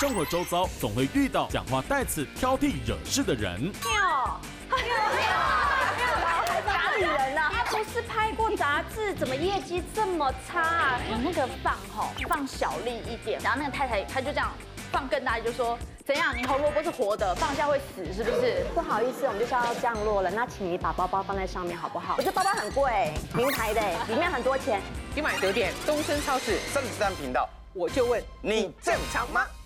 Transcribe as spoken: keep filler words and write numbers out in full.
生活周遭总会遇到讲话带刺、挑剔、惹事的人。 没有，没有，没有，哪里人啊？他不是拍过杂志，怎么业绩这么差啊？你那个放吼放小力一点，然后那个太太她就这样放更大，就说怎样？你红萝卜是活的，放下会死是不是？ 不好意思，我们就是要降落了，那请你把包包放在上面好不好？我这包包很贵，名牌的，里面很多钱。 今晚九点，东森超市三十三频道， 我就问你正常吗？